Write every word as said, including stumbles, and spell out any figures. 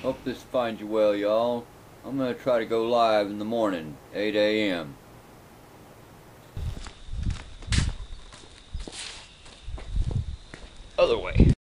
Hope this finds you well, y'all. I'm gonna try to go live in the morning, eight A M Other way.